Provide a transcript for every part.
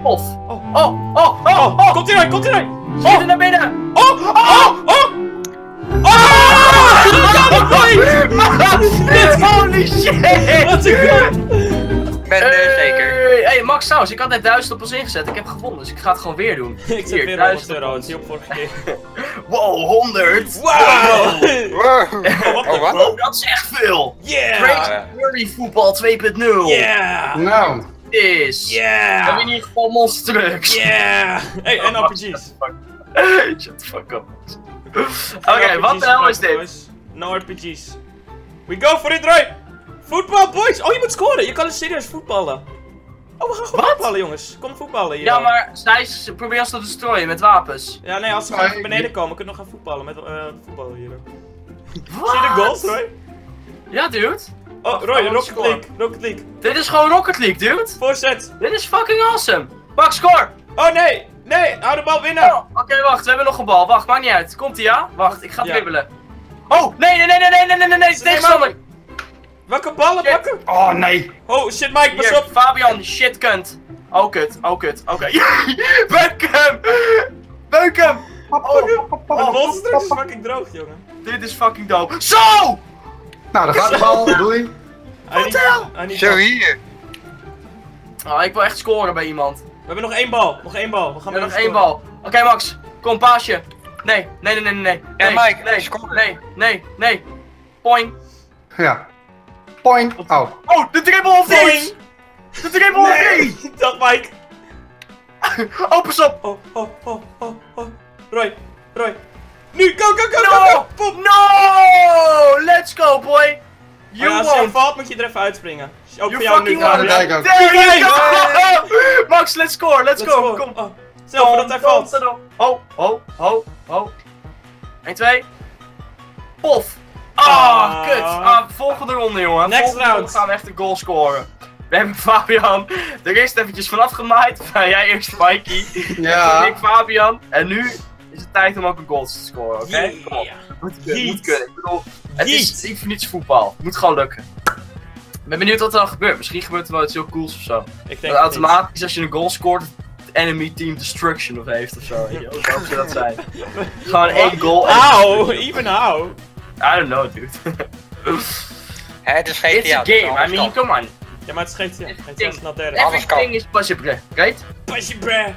Of. Komt ie erin! Schiet er naar binnen! Holy shit! Wat een god! Ik ben zeker. Hey Max, trouwens, ik had net 1000 op ons ingezet. Ik heb gevonden, dus ik ga het gewoon weer doen. Ik zet Hier, weer 1000 €100, op het is op vorige keer. Wow, 100! Wow! Oh, wat? Oh, dat is echt veel! Yeah! Great Curry Voetbal 2.0! Yeah! Nou. Is! We Yeah! hebben in ieder geval monster trucks! Yeah! Hey, en RPG's. Shut the fuck up. Oké, wat de hel is dit? No RPG's. We go for it, Roy! Voetbal, boys! Oh, je moet scoren! Je kan serieus voetballen. Oh, we gaan gewoon voetballen, jongens. Kom voetballen hier. Ja, maar zij proberen ons te destroyen met wapens. Ja, nee, als ze Maar naar beneden komen, kunnen we nog gaan voetballen met voetballen hier. Wat? Zie je de goals, Roy? Ja, dude. Oh, Roy, we Rocket scoren. League, Rocket League. Dit is gewoon Rocket League, dude. Voorzet. Dit is fucking awesome. Max, score! Oh, nee! Nee, hou de bal winnen! Oh, Oké, wacht, we hebben nog een bal. Wacht, maakt niet uit. Komt ie, ja? Wacht, ik ga Ja. dribbelen. Oh, nee, tegenstander! Welke ballen Shit. pakken? Oh nee. Oh, shit, Mike, pas Hier, op! Fabian, shit kunt. Oh, kut, oké. Beuk hem! Beuk hem! De monster is fucking droog, jongen. Dit is fucking dope. Zo! Nou, daar gaat de bal. Doei. Hij niet Zo hier. Oh, ik wil echt scoren bij iemand. We hebben nog één bal, nog één bal. We gaan We hebben nog weer één bal. Oké, Max, kom, paasje. Nee. Ja, Nee, Mike, score. nee. Poing. Ja. Point. Oh. Oh, de dribbel of Poing. niet! De dribbel of niet! Dag, Mike. Oh, pas op! Oh. Roy. Nu, go! No! Pop. No! Let's go, boy! You Als je won't! valt, moet je er even uitspringen. Ook You voor jou nu, fucking Gabriel. won't. Kijk ook. There you go! Max, let's score, let's go! Kom! Oh, stel voor dat hij valt. Oh. 1, 2. Pof! Ah, kut! Volgende ronde, jongen. Next Volgende ronde round. gaan we echt een goal scoren. We hebben Fabian er eerst eventjes vanaf gemaaid. Jij eerst Mikey. Ja. En ik Fabian. En nu is het tijd om ook een goal te scoren, oké? Kom op. Yeah. Moet Yeet. kunnen. Ik bedoel, het Yeet. is infinite voetbal. Het moet gewoon lukken. Ik ben benieuwd wat er dan gebeurt. Misschien gebeurt er wel iets heel cools of zo. Ik denk Dat het automatisch als je een goal scoort, het enemy team destruction of heeft of zo. Weet je wel? Zo zou dat zijn. Gewoon één goal. Auw, even how? I don't know, dude. Het is It's GTA. a game, I mean, come on. Ja, maar het is GTA. GTA is not there. Everything is possible, right? Pasje, bruh.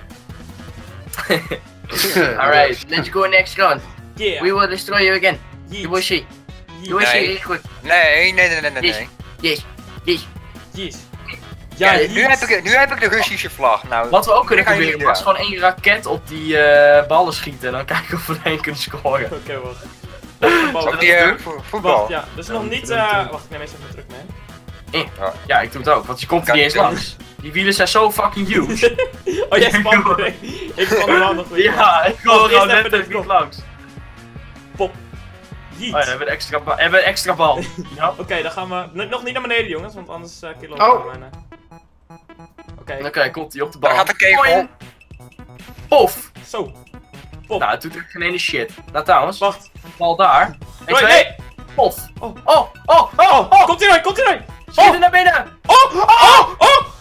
Alright, let's go next round. Yeah. We will destroy you again. Yeet. You will see. You will Yeet. see, Nee. really goed. Nee. Yes. Jeez. Ja, Ja, Nu heb ik de Russische vlag. Nou, Wat we ook kunnen dat ga je proberen, niet was gewoon één raket op die ballen schieten en dan kijken of we er één kunnen scoren. Oké, wacht. Op die voetbal. Wacht, ja. Dus nog niet, wacht, ik neem eens even terug mee. Ja, ik doe het ook, want je komt er Kan niet eens niet. langs. Die wielen zijn zo fucking huge. Oh, jij spant me. Ik span er wel nog weer. Ja, ik wil Wacht, er gewoon eerst even net dit even niet knop. langs. Pop. Oh Yeet. ja, we hebben een extra bal. Ja. Oké, dan gaan we nog niet naar beneden, jongens, want anders killen we Oh. bijna. Oké, Oké, komt hij op de bal. Daar gaat de kegel. Poing. Pof! zo. Pop. Nou, het doet echt geen ene shit. Nou trouwens, Wacht. bal daar. En Roy, twee. nee! Pof! Oh. Oh! Komt ie erin! Schiet er naar binnen! Oh!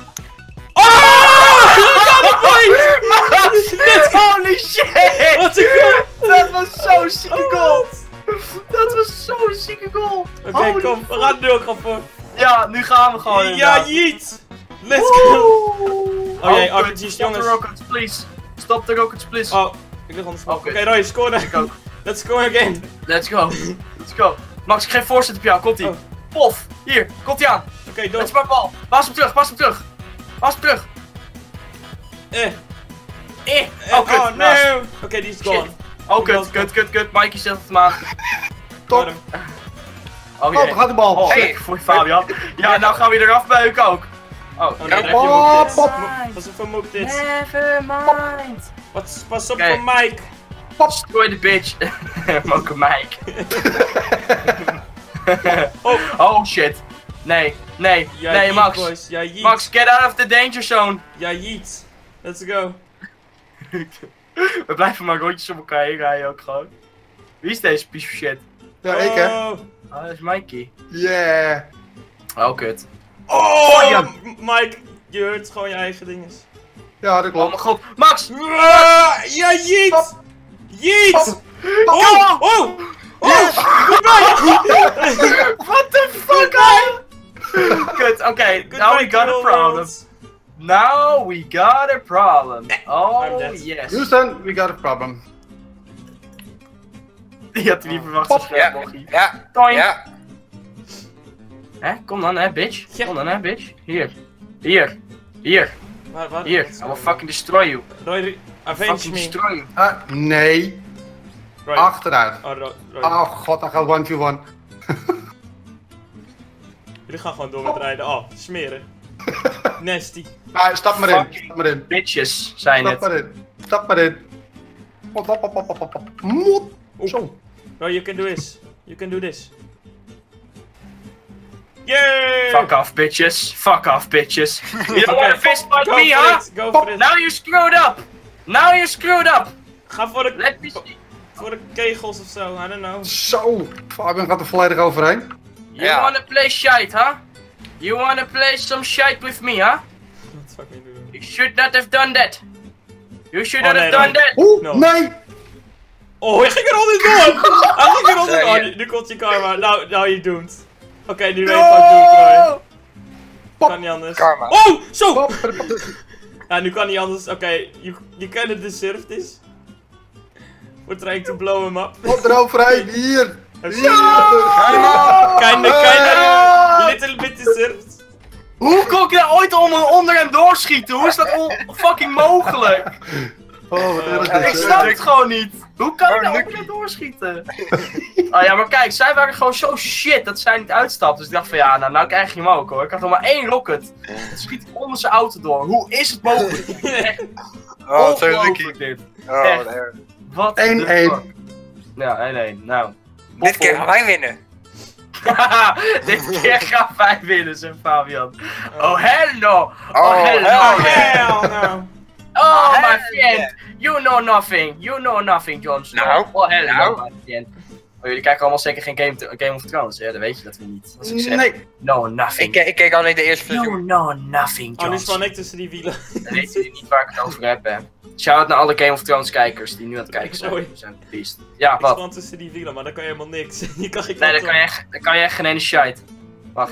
Holy shit! Wat een goal! Dat was zo'n zieke Oh, goal! wat? Dat was zo'n zieke goal! Oké, Holy kom, we gaan er nu ook gewoon voor. Ja, nu gaan we gewoon Ja, inderdaad. yeet! Let's go! Oh jee, kut. RPG's, Stop jongens. de rockets, please! Stop de rockets, please! Oh, ik lig onder de Oké. Oké, Roy, scoren. Ik ook. Let's go again. Let's go! Let's go! Max, ik geef voorzet op jou, komt ie! Oh. Pof! Hier, komt ie aan! Oké, door. Let's pak bal! Paas hem terug, paas hem terug! Paas hem terug! Oh, kut! Oh, naast. no! Oké, die is gone. Shit. Oh, kut. Mikey zet het hem aan. Top. Oh, Oh, jee. daar gaat de bal. Oh, Hey. voor je Fabian. Ja, nou gaan we eraf beuken ook. Oh, Oh nee, daar heb je Pop, ook dit. pop. Pas op voor Mook dit. Never mind. Pas op Oké. voor Mike. Destroy the bitch. Moke Mike. Oh. Oh shit. Nee, nee, Ja, nee, yeet, Max. boys. Ja, yeet. Max, get out of the danger zone. Ja, yeet. Let's go. We blijven maar rondjes op elkaar heen rijden ook gewoon. Wie is deze piece of shit? Ja, ik hè. Oh. Oh, dat is Mikey. Yeah. Oh, kut. Oh, ja. Mike, je hoort gewoon je eigen dinges. Ja, dat Oh klopt. mijn god. Max! Ja, jeet! Hop. Jeet! Hop. Oh! Oh! Oh! What the fuck, man? Good, okay. Now we got a problem. Now we got a problem. I'm Oh, dead. yes. Houston, we got a problem. Die had hij niet verwacht. Hop. Zo Ja, snel, bochie. ja, Toing. ja. Hè? Kom dan, hè, bitch. Ja. Kom dan, hè, bitch. Hier. Hier. Hier. Waar? Hier. I will fucking destroy you. Roy, avenge Fucking me. destroy you. Nee. Roy. Achteruit. Oh, Roy. Oh god, hij gaat 1v1. Jullie gaan gewoon door met rijden. Oh, smeren. Nasty. Nee, stap maar in. Fuck. Stap maar in. Bitches, zijn Stap het. maar in. Stap maar in. Hop. Mot. Zo. Roy, you can do this. You can do this. Yay! Fuck off, bitches. Fuck off, bitches. You don't wanna fist fight Go me, for huh? it, go for it. Now you screwed up. Now you screwed up. Ga voor de, Let me see. voor de kegels of zo, I don't know. Zo. Fabian gaat er volledig overheen. You Ja. wanna play shite, huh? You wanna play some shite with me, huh? What the fuck ben je doen? You should not have done that. You should not Oh, have nee, done that. Oeh, No. nee. Oh, hij ging er al niet door! Hij ging er al niet door! Sorry. Oh, nu komt je karma. Nou je doomt. Oké, nu weet je wat ik doe, Roy. Kan niet anders. Karma. Oh, zo! Hop. Ja, nu kan niet anders. Oké, you kinda deserve this. We're trying to blow him up. Hop eroverheen. Hier. Kinda, little bit deserved. Hoe kon ik nou ooit onder hem doorschieten? Hoe is dat fucking mogelijk? Oh, wat erg Ik dit. snap het gewoon niet. Hoe kan ik Oh, nou lucky. onder hem doorschieten? Oh ja, maar kijk, zij waren gewoon zo shit dat zij niet uitstapten. Dus ik dacht van ja, nou krijg je hem ook hoor. Ik had nog maar 1 rocket. Het schiet onder zijn auto door. Hoe is het mogelijk? Echt Oh, zo ongelooflijk lucky. dit. Oh, Echt. wat erg. Wat 1-1. de fuck? Ja, 1-1. Nou. Dit keer gaan wij winnen. Dit keer gaan wij winnen, zegt Fabian. Oh hell no! Oh, hello! Oh, hell no. Oh my hell friend! yeah. You know nothing! You know nothing, Jon Snow. Nou, oh hell nou. no, my friend. Oh, jullie kijken allemaal zeker geen Game of Thrones, ja, dan weet je dat we niet. Als ik zeg, Nee. no nothing. Ik keek alleen de eerste You seizoen. know nothing, Oh, nu Jon span Snow. ik tussen die wielen. Dan weten jullie niet waar ik het over heb, hè. Shout-out naar alle Game of Thrones kijkers die nu aan het kijken zijn. Sorry. Die zijn beest. Ja, Ik wat? span tussen die wielen, maar dan kan je helemaal niks. Je kan geen Nee, kant dan kan je echt geen ene shite. Wacht.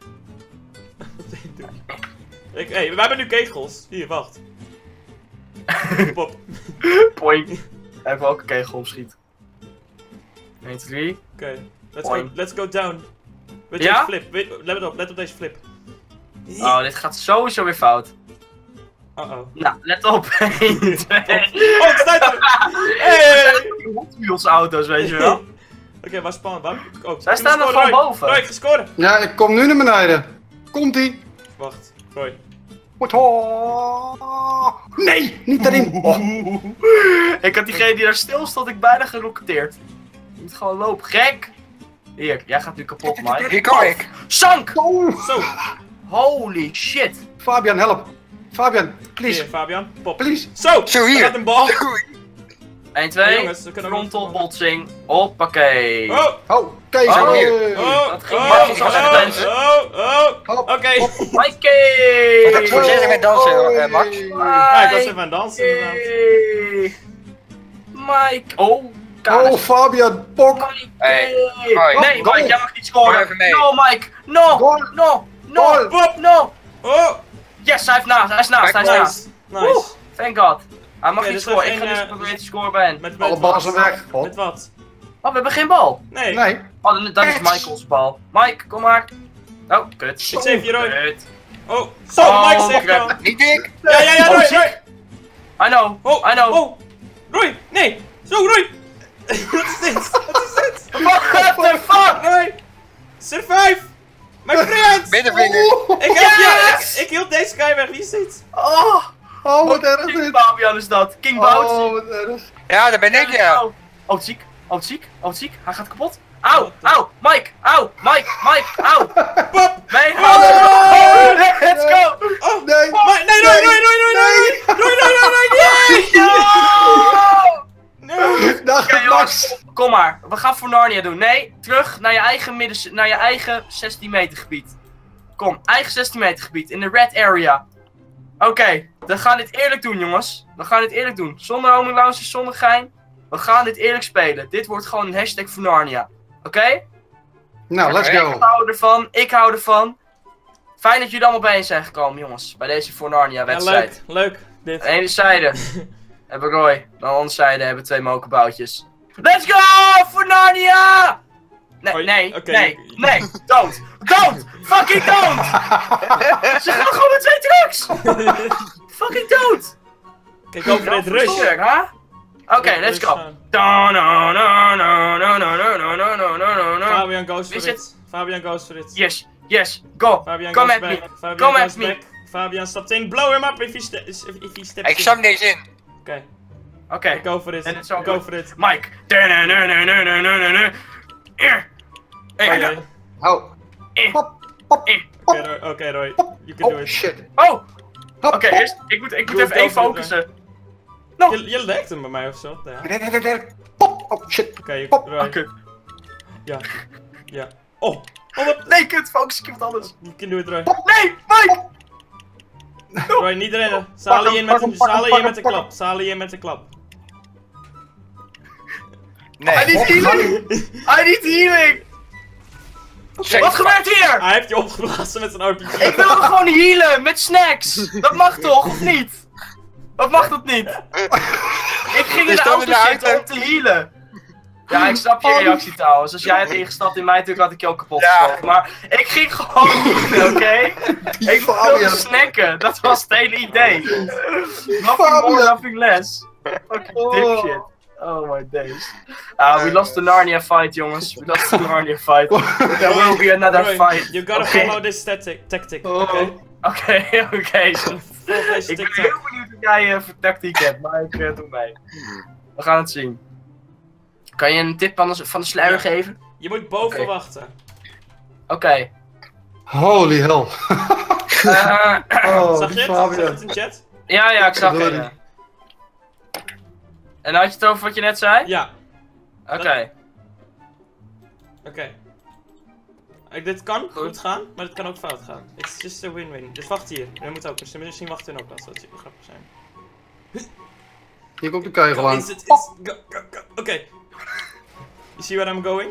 Hey, we hebben nu kegels. Hier, wacht. Pop. Point. Even ook een kegel opschiet. 1, 2, 3. Oké, Point. let's go down. Weet Ja? deze flip. Let op deze flip. Oh, dit gaat sowieso weer fout. Uh-oh. Nou, let op. 1, 2. Oh, het staat er! Hey! Hot Wheels auto's, weet je wel. Oké, waar spannen? Waar? Oh, Zij staan nog gewoon boven. Roy, ik ga scoren! Ja, ik kom nu naar beneden. Komt-ie. Wacht, Roy. Nee, niet daarin. Oh. Ik had diegene die daar stil stond, ik bijna gerocketeerd. Je moet gewoon lopen. Gek! Hier, jij gaat nu kapot, Mike. Hier kom ik. Sank! Oh. Zo, Holy shit! Fabian, help. Fabian, hier, please. Fabian. Pop. Please. Zo, Zo, er hier. gaat een bal. 1, 2. jongens, we kunnen ook niet- Frontalbotsing. Hoppakee. Oh! Oh, Kees. Oh. Hey. Oh! Dat ging Oh! makkelijk als echt mensen. Hop, Oké. hop. Mikey! Wat voorzichtig met dansen, Max. Ja, ik was even aan het dansen inderdaad. Mike! Oh! Oh, Kaas. Fabian, pok. Mike! Hey, hoi. Nee, Goal. Mike, jij mag niet scoren. Doe even mee. No, Mike! No! Goal. No! No! Goal. Pop. No! Oh! Yes, hij is naast, hij is naast, hij is Kijk, naast. Nice. Nice. Oeh, thank god. Hij mag Oké, niet dus scoren, ik even ga dus geen, proberen te scoren bij hen. Met Alle ballen wat? zijn weg. Met wat? Oh, we hebben geen bal. Nee. Nee. Oh, dan is Michaels bal. Mike, kom maar. Oh, kut. Ik save je, Roy. Kut. Oh, zo, Oh, Mike save crap. dan. Niet ik. Ja, Oh, Roy, ziek. Roy. I know, Oh, I know. Oh, Roy, nee. Zo, Roy. Wat is dit? Wat is dit? What the fuck? Roy. Survive. My friends. Middenvinger. Ik heb Yes! je. Ik hield deze guy weg. Wie is dit? Oh, Oh, wat erg King dit. Fabian is dat. King Bout. Oh, wat erg. Ja, daar ben ik, ja. Oh, het ziek. Oh, het ziek. Oh, het ziek. Hij gaat kapot. Auw, auw, Mike, auw, Mike, auw. Pop. Wij gaan er. Let's go. Oh, Nee. maar, nee, Roy, nee. Dag, Oké, Max. jongens, kom maar. We gaan voor Narnia doen. Nee, terug naar je eigen naar je eigen 16 meter gebied. Kom, eigen 16 meter gebied in de red area. Oké, we gaan dit eerlijk doen, jongens. We gaan dit eerlijk doen. Zonder homilauze, zonder gein. We gaan dit eerlijk spelen. Dit wordt gewoon een hashtag voor Narnia. Oké? Nou, let's Ik go. hou ervan. Ik hou ervan. Fijn dat jullie allemaal bijeen zijn gekomen, jongens. Bij deze voor Narnia Ja, wedstrijd. leuk. Dit. Aan de ene zijde hebben Roy. Aan de andere zijde hebben 2 mokerboutjes. Let's go voor Narnia! Nee, Oh, nee, oké. nee, don't! Fucking don't! Ze gaan gewoon met 2 trucks! Fucking don't! Kijk over dit rush. Huh? Oké, let's go. Fabian goes Is for het? it. Fabian goes for it. Yes, go! Fabian Come goes at me! back. Fabian Come goes at me! back. Fabian stapt in. Blow him up if he steps Ik in. sam deze in. Oké, Oké, go for it. En het is al Go goed. for it. Mike! Oké, Hou. Pop, pop. Oké, Roy. You can do Oh it. shit. Oh! Hop, Oké, eerst, ik moet Doe even het één over, focussen. No! Je lekt hem bij mij of zo. Ja. Pop. Oh shit. Oké, Pop. Roy. Kut. Ja. Ja. Oh! Oh, wat? Nee, kut, focus, ik heb wat anders. You can do it, Roy. Nee, Mike! Roy, niet rennen. Salen je in met een klap. Salen je in met een klap. I Nee. need healing! I need healing! Zeg, Wat gebeurt hier? Hij heeft je opgeblazen met zijn RPG. Ik wilde gewoon healen met snacks! Dat mag toch, of niet? Of mag dat niet? Ik ging in Is de dat auto in de zitten auto? om te healen. Ja, ik snap je reactie trouwens. Als jij had ingestapt in mij, natuurlijk had ik je ook kapot Ja. geschoten. Maar ik ging gewoon healen, oké? Ik wilde Fabian. snacken, dat was het hele idee. Nothing more, Fabian. nothing less. Fucking dipshit. Oh my days. We lost the Narnia fight, jongens. We lost the Narnia fight. There will be another Roy, fight. you gotta Okay. follow this tactic. Oh. Oké? Oké. Volg deze Ik ben TikTok. heel benieuwd of jij voor tactiek hebt, maar ik doe mee. We gaan het zien. Kan je een tip van de sluier Ja. geven? Je moet boven Oké. wachten. Oké. Holy hell. Oh, Zag die je het? Zag je Fabian. het in chat? Ja, ik zag het. Sorry. Ja. En had je het over wat je net zei? Ja. Oké. Oké. Dit kan goed gaan, maar dit kan ook fout gaan. It's just a win-win. Dus wacht hier. We moeten ook. Dus misschien wachten we ook wel. Dat zou grappig zijn. Hier komt de kegel Go, aan. is it, is, go. Oké. You see where I'm going?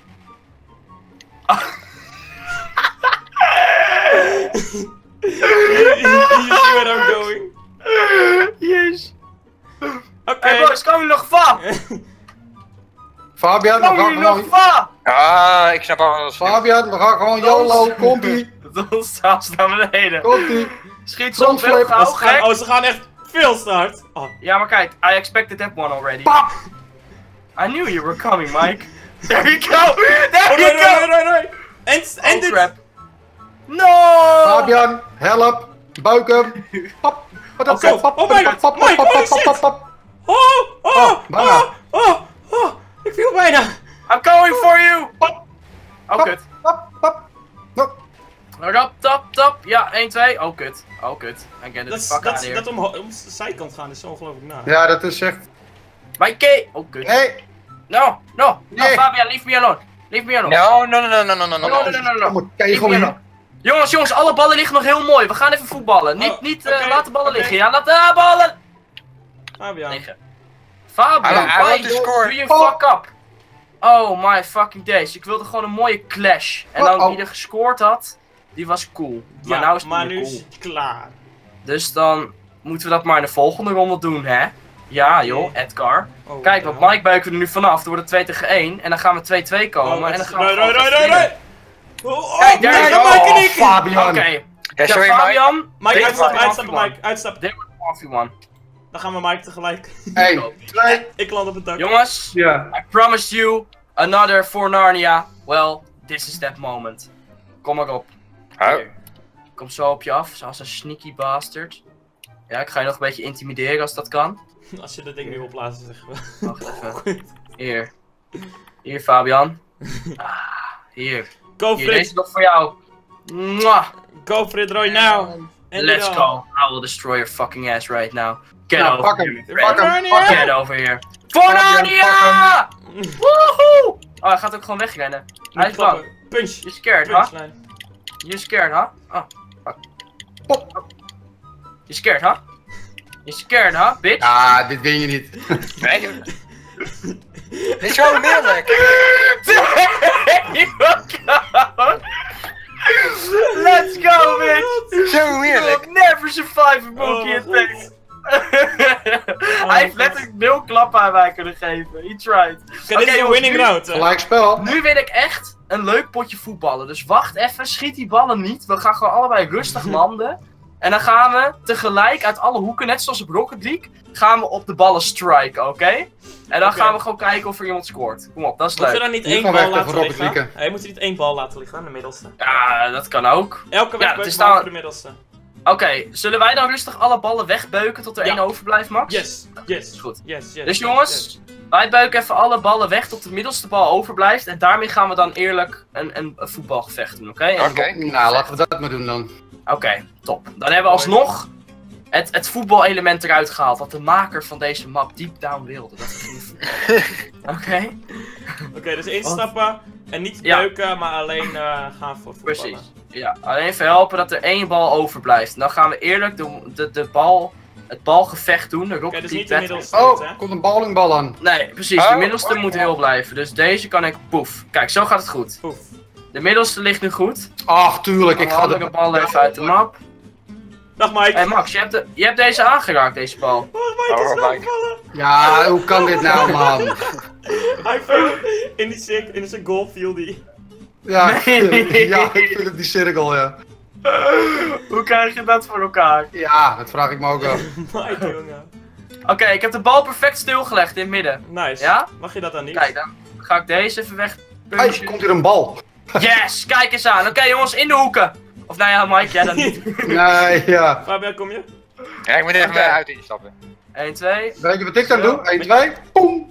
you see where I'm going? Yes. Oké. Hey boys, komen jullie nog va? Fabian, we Komen gaan jullie nog gewoon... va? Ah, ik snap alles. Fabian, we gaan gewoon YOLO. Komt-ie. Dat staat naar beneden. Komt-ie. Schiet soms wel Frontflip. gauw, gek. Ze gaan echt veel te hard. Oh. Ja, maar kijk, I expected that one already. Pap. I knew you were coming, Mike. There you go! There Oh, you go! Roy. End Oh it. crap. No! Fabian, help. Buik hem. Pap. Wat Oh, zo. Oh, Mike, holy shit. Oh, bijna. ik viel bijna. I'm coming for you! Oh, kut. Pap, pap. No. Rap, tap. Ja, 1, 2. Oh, kut. I get it. Fuck out here. Dat om de zijkant gaan is zo ongelooflijk na. Ja, dat is echt... Mikey! Oh, kut. Nee. No, Nee. Fabian, leave me alone. Leave me alone. No. No. Kom maar, Leave kegel me hier. alone. Jongens, alle ballen liggen nog heel mooi. We gaan even voetballen. Niet oké, laat de ballen oké. liggen. Ja, laat de ballen Fabian. liggen. Fabian, Hij why wil de score. do you fuck up? Oh my fucking days. Ik wilde gewoon een mooie clash. En dan wie er gescoord had, die was cool. Maar Ja, nou is het maar niet nu meer is cool. het klaar. Dus dan moeten we dat maar in de volgende ronde doen, hè? Ja, joh, Edgar. Oh, Kijk, wat want Mike buiken we er nu vanaf. Dan wordt het 2 tegen 1. En dan gaan we 2-2 komen. En dan gaan we gewoon vast winnen. Roy. Kijk, daar is Mike en ik. Fabian. Oké. Ja, Ja, sorry Mike. Fabian. Mike, dit uitstappen, wordt uitstappen, een Mike, uitstappen. Dit wordt een 1v1. Dan gaan we Mike tegelijk. 1, 2. Ik land op het dak. Jongens, Ja. I promised you another for Narnia. Well, this is that moment. Kom maar op. Oh. Hier. Kom zo op je af, zoals een sneaky bastard. Ja, ik ga je nog een beetje intimideren als dat kan. Als je dat ding nu oplaat, zeg we. Wacht even. Hier. Hier, Fabian. Hier. Go Hier, for deze it. nog voor jou. Mwah. Go for it, Roy, now. And Let's it go. I will destroy your fucking ass right now. Get Nou, over pak here, hem. my friend. Pak hem. Narnia. Pak hem. Get over here. Voor Fabian, Narnia! Woehoe! Oh, hij gaat ook gewoon wegrennen. Hij is bang. Punch. You're scared, huh? Punchline. You're scared, huh? Oh. Pop. You scared, huh? You scared, huh, bitch? Ja, dit win je niet. Nee, joh. Dit is gewoon heerlijk. Let's go, bitch! Zo heerlijk. You'll never survive a monkey attack. Hij heeft letterlijk 0 klappen aan mij kunnen geven. He tried. Oké, dit is een jongens, winning nu- round. Hè? Gelijk spel. Nu wil ik echt een leuk potje voetballen. Dus wacht even, schiet die ballen niet. We gaan gewoon allebei rustig landen. En dan gaan we tegelijk uit alle hoeken, net zoals op Rocket League, gaan we op de ballen striken, oké? En dan Oké. gaan we gewoon kijken of er iemand scoort. Kom op, dat is Moeten we leuk. dan niet Nu één gaan we bal echt even laten Rocket liggen? League. Hij moet er niet één bal laten liggen aan de middelste. Ja, dat kan ook. Elke Ja, weg het is beuken nou- de middelste. Oké, zullen wij dan rustig alle ballen wegbeuken tot er Ja. één overblijft, Max? Yes, yes, Is goed. yes, yes. Dus jongens, wij beuken even alle ballen weg tot de middelste bal overblijft. En daarmee gaan we dan eerlijk een voetbalgevecht doen, oké? En- Oké. Nou, laten we dat maar doen dan. Oké, top. Dan hebben we alsnog het voetbalelement eruit gehaald. Wat de maker van deze map deep down wilde. Dat we gingen voetballen. Oké, Oké, dus instappen en niet Ja. beuken, maar alleen gaan voor het voetballen. precies. Ja, alleen even helpen dat er één bal overblijft. En dan gaan we eerlijk het balgevecht doen. De Oké, Rocket dus League niet de Battle. middelste, Oh, hè? komt een bowlingbal aan. Nee, precies. Oh, De middelste oh, moet oh. heel blijven. Dus deze kan ik poef. Kijk, zo gaat het goed. Oef. De middelste ligt nu goed. Ach, tuurlijk, ik Ik ga de de... bal even uit de map. Dag Mike. Hé Max, je hebt deze aangeraakt, deze bal. Oh, Mike is Oh, nou Mike. gevallen. Ja, hoe kan dit nou, man? Hij viel in zijn goal viel die. Ja, Nee. ja, ik vind het die cirkel, ja. Hoe krijg je dat voor elkaar? Ja, dat vraag ik me ook af. Mike, jongen. Oké, ik heb de bal perfect stilgelegd in het midden. Nice. Ja? Mag je dat dan niet? Kijk, dan ga ik deze even weg. Hey, komt hier een bal? Yes, kijk eens aan. Oké jongens, in de hoeken. Of nou ja, Mike, jij dan niet. Nee, ja. Fabian, kom je? Ja, ik moet even Oké. uit instappen. 1, 2. Weet je wat ik dan doe? 1, 2, boem!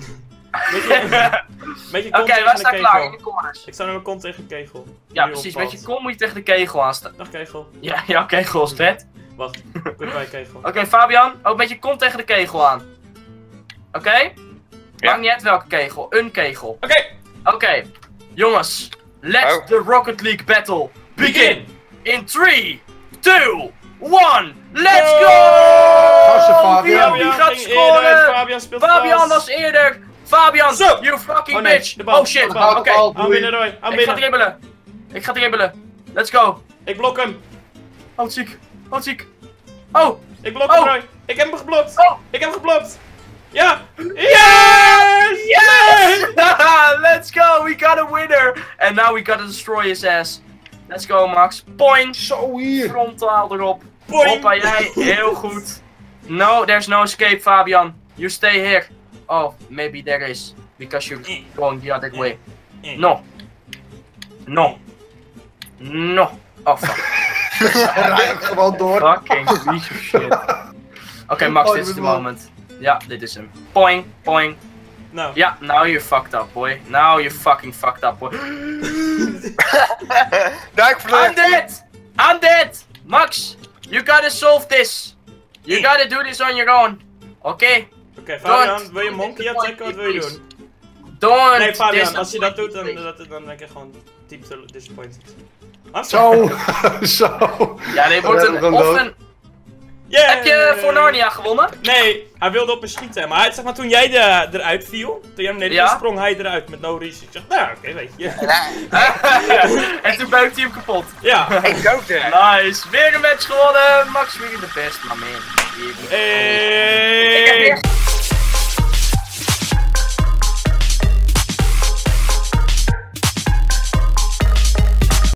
Met je Oké, kont tegen wij de staan klaar in kegel. de corners. Ik sta met mijn kont tegen de kegel. Ja, Die precies. opvalt. Met je kom moet je tegen de kegel aanstaan. Dag kegel. Ja, jouw kegel is vet. Wacht. Goodbye kegel. Oké, Fabian, ook met je kont tegen de kegel aan. Oké? Ja. Maakt niet uit welke kegel. Een kegel. Oké. Oké. Jongens, let Oh. the Rocket League battle begin. In 3, 2, 1, let's go! Gassen, Fabian. Wie gaat ging eerder uit, scoren? Fabian speelt Fabian vast. was eerder. Fabian, Zo. you fucking Oh nee, bitch. de bal. Oh shit, De bal. oké. Aan binnen Roy, aan Ik ga binnen. dribbelen. Ik ga dribbelen. Let's go. Ik blok hem. Oh, ziek. Oh, ziek. Oh, Ik blok hem Oh. Roy. Ik heb hem geblokt. oh. Ik heb hem geblokt. Ja. Yes! Yes! Let's go, we got a winner. And now we gotta destroy his ass. Let's go, Max. Point. Zo hier. Frontaal erop. Boing. Hoppa, jij. Heel goed. No, there's no escape, Fabian. You stay here. Oh, maybe there is. Because you're going the other way. No. No. No. Oh, fuck. Rij ook gewoon door. Fucking piece of shit. Oké, Max, Oh, dit is dit de is wel- moment. Ja, dit is hem. Poing, poing. Nou. Ja, now you're fucked up, boy. Now you're fucking fucked up, boy. I'm Duikvlucht! dead! I'm dead! Max, you gotta solve this. You gotta do this on your own. Oké? Oké, Fabian, Don't. wil je monkey attacken? Wat wil je doen? Don't. Nee, Fabian, this- als je dat doet, dan ben ik echt gewoon diep disappointed. Zo. Zo. Ja, dit wordt Dan een... ben ik Of dood. een... Yeah! Heb je voor Narnia gewonnen? Nee, hij wilde op me schieten. Maar hij, zeg maar, toen jij eruit viel, toen jij beneden Ja? viel, sprong hij eruit met no reason. Ik zeg, nou oké, weet je. En toen buikt hij hem kapot. Ja. Ik dood er! Nice. Weer een match gewonnen. Max, weer de best, maar man.